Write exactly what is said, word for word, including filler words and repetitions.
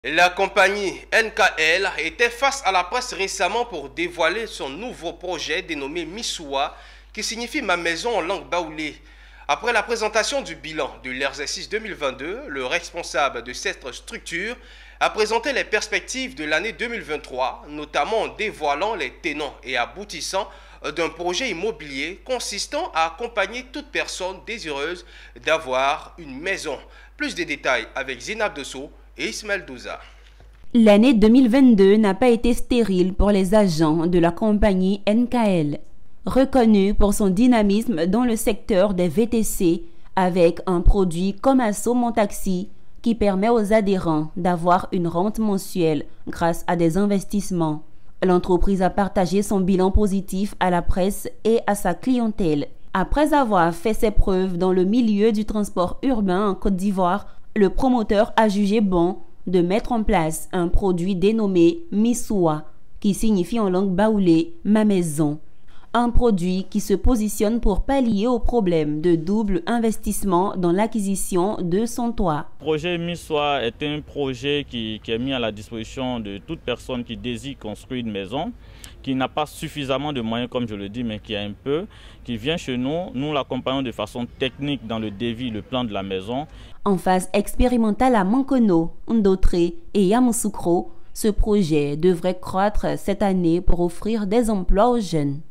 La compagnie N K L était face à la presse récemment pour dévoiler son nouveau projet dénommé Missoua, qui signifie ma maison en langue baoulé. Après la présentation du bilan de l'exercice deux mille vingt-deux, le responsable de cette structure a présenté les perspectives de l'année deux mille vingt-trois, notamment en dévoilant les tenants et aboutissants d'un projet immobilier consistant à accompagner toute personne désireuse d'avoir une maison. Plus de détails avec Zinab Dosso et Ismaël Douza. L'année deux mille vingt-deux n'a pas été stérile pour les agents de la compagnie N K L. Reconnue pour son dynamisme dans le secteur des V T C, avec un produit comme Asso Mon Taxi qui permet aux adhérents d'avoir une rente mensuelle grâce à des investissements. L'entreprise a partagé son bilan positif à la presse et à sa clientèle. Après avoir fait ses preuves dans le milieu du transport urbain en Côte d'Ivoire, le promoteur a jugé bon de mettre en place un produit dénommé Missoua, qui signifie en langue baoulé « ma maison ». Un produit qui se positionne pour pallier au problème de double investissement dans l'acquisition de son toit. Le projet Missoua est un projet qui, qui est mis à la disposition de toute personne qui désire construire une maison, qui n'a pas suffisamment de moyens, comme je le dis, mais qui a un peu, qui vient chez nous. Nous l'accompagnons de façon technique dans le devis, le plan de la maison. En phase expérimentale à Mankono, Ndotré et Yamoussoukro, ce projet devrait croître cette année pour offrir des emplois aux jeunes.